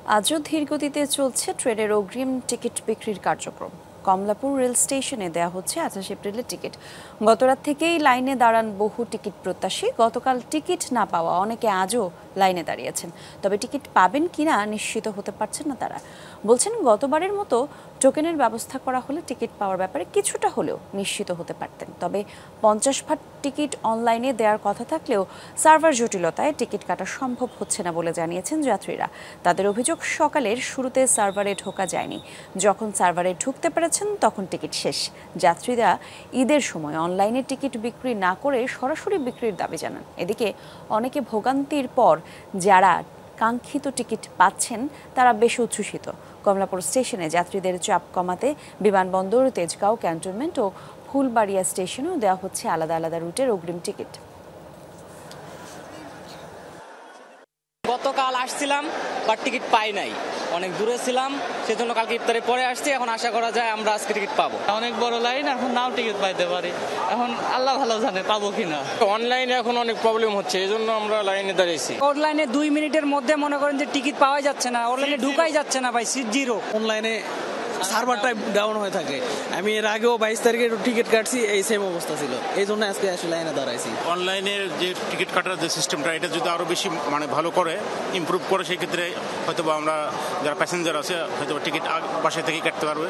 আজও ধীরগতিতে চলছে ট্রেনের অগ্রিম টিকিট বিক্রির কার্যক্রম। কমলাপুর রেল স্টেশনে দেয়া হচ্ছে ২৮ এপ্রিলের টিকিট। গতরাত থেকেই লাইনে দাঁড়ান বহু টিকিট প্রত্যাশী। গতকাল টিকিট না পাওয়া অনেকে আজও লাইনে দাঁড়িয়েছেন, তবে টিকিট পাবেন কিনা নিশ্চিত হতে পারছেন না তারা। বলছেন, গতবারের মতো টোকেনের ব্যবস্থা করা হলে টিকিট পাওয়ার ব্যাপারে কিছুটা হলেও নিশ্চিত হতে পারতেন। তবে ৫০ ভাগ টিকিট অনলাইনে দেওয়ার কথা থাকলেও সার্ভার জটিলতায় টিকিট কাটা সম্ভব হচ্ছে না বলে জানিয়েছেন যাত্রীরা। তাদের অভিযোগ, সকালের শুরুতে সার্ভারে ঢোকা যায়নি, যখন সার্ভারে ঢুকতে পেরেছেন তখন টিকিট শেষ। যাত্রীরা ঈদের সময় অনলাইনে টিকিট বিক্রি না করে সরাসরি বিক্রির দাবি জানান। এদিকে অনেকে ভোগান্তির পর যারা কাঙ্ক্ষিত টিকিট পাচ্ছেন তারা বেশ উচ্ছ্বসিত। কমলাপুর স্টেশনে যাত্রীদের চাপ কমাতে বিমানবন্দর, তেজগাঁও ক্যান্টনমেন্ট ও ফুলবাড়িয়া স্টেশনেও দেওয়া হচ্ছে আলাদা আলাদা রুটের অগ্রিম টিকিট। গতকাল আসছিলাম বাট টিকিট পাই নাই, অনেক দূরে ছিলাম, সেজন্য কালকে ইফতারের পরে আসছি। এখন আশা করা যায় আমরা আজকে টিকিট পাবো। অনেক বড় লাইন, এখন নাও টিকিট পাইতে পারি, এখন আল্লাহ ভালো জানে পাবো কিনা। অনলাইনে এখন অনেক প্রবলেম হচ্ছে, এই জন্য আমরা লাইনে দাঁড়িয়েছি। অনলাইনে 2 মিনিটের মধ্যে মনে করেন যে টিকিট পাওয়া যাচ্ছে না, অনলাইনে ঢুকাই যাচ্ছে না ভাই, সিট জিরো। অনলাইনে সার্ভারটা ডাউন হয়ে থাকে। আমি এর আগেও 22 তারিখে টিকিট কাটছি, এই সেম অবস্থা ছিল, এই জন্য আজকে আসলে লাইনে দাঁড়াইছি। অনলাইনের যে টিকিট কাটার যে সিস্টেমটা, এটা যদি আরো বেশি ভালো করে, ইমপ্রুভ করে, সেই ক্ষেত্রে হয়তো আমরা যারা প্যাসেঞ্জার আছে হয়তো টিকিট বাসা থেকেই কাটতে পারবে।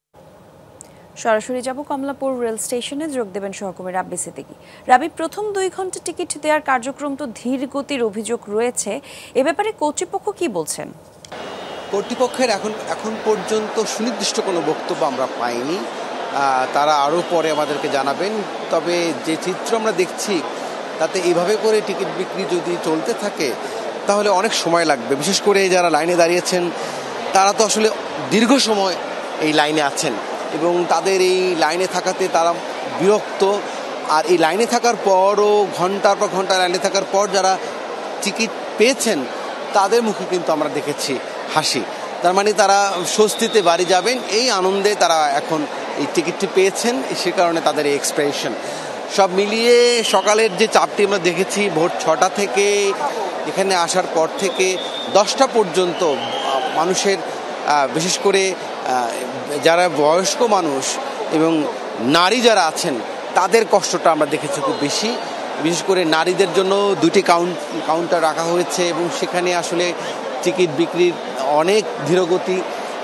সরাসরি যাব কমলাপুর রেল স্টেশনে, যোগ দেবেন সহকর্মী রাব্বি সিদ্দিকী। রাব্বি, প্রথম 2 ঘন্টা টিকিট দেওয়ার কার্যক্রম তো ধীর গতির অভিযোগ রয়েছে, এ ব্যাপারে কর্তৃপক্ষ কি বলছেন? কর্তৃপক্ষের এখন পর্যন্ত সুনির্দিষ্ট কোনো বক্তব্য আমরা পাইনি। তারা আরও পরে আমাদেরকে জানাবেন। তবে যে চিত্র আমরা দেখছি তাতে এইভাবে করে টিকিট বিক্রি যদি চলতে থাকে তাহলে অনেক সময় লাগবে। বিশেষ করে যারা লাইনে দাঁড়িয়েছেন তারা তো আসলে দীর্ঘ সময় এই লাইনে আছেন এবং তাদের এই লাইনে থাকাতে তারা বিরক্ত। আর এই লাইনে থাকার পরও ঘন্টার পর ঘন্টা লাইনে থাকার পর যারা টিকিট পেয়েছেন তাদের মুখে কিন্তু আমরা দেখেছি হাসি। তার মানে তারা স্বস্তিতে বাড়ি যাবেন, এই আনন্দে তারা এখন এই টিকিটটি পেয়েছেন, সে কারণে তাদের এই এক্সপ্রেশন। সব মিলিয়ে সকালের যে চাপটি আমরা দেখেছি, ভোর 6টা থেকে এখানে আসার পর থেকে 10টা পর্যন্ত মানুষের, বিশেষ করে যারা বয়স্ক মানুষ এবং নারী যারা আছেন তাদের কষ্টটা আমরা দেখেছি খুব বেশি। বিশেষ করে নারীদের জন্য 2টি কাউন্টার রাখা হয়েছে এবং সেখানে আসলে টিকিট বিক্রির অনেক ধীরগতি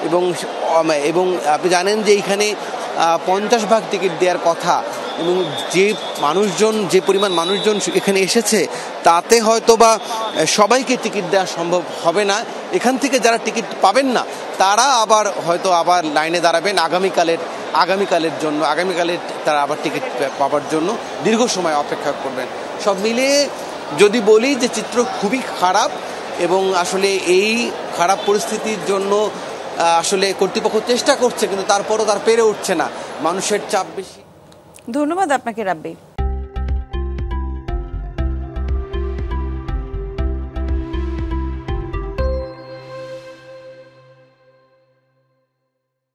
এবং আপনি জানেন যে এইখানে 50 ভাগ টিকিট দেওয়ার কথা এবং যে পরিমাণ মানুষজন এখানে এসেছে তাতে হয়তো বা সবাইকে টিকিট দেওয়া সম্ভব হবে না। এখান থেকে যারা টিকিট পাবেন না তারা আবার লাইনে দাঁড়াবেন আগামীকালের জন্য, তারা আবার টিকিট পাওয়ার জন্য দীর্ঘ সময় অপেক্ষা করবেন। সব মিলিয়ে যদি বলি যে চিত্র খুবই খারাপ এবং আসলে এই খারাপ পরিস্থিতির জন্য আসলে কর্তৃপক্ষ চেষ্টা করছে, কিন্তু তারপরও তার পেরে উঠছে না, মানুষের চাপ বেশি। ধন্যবাদ আপনাকে রাব্বি।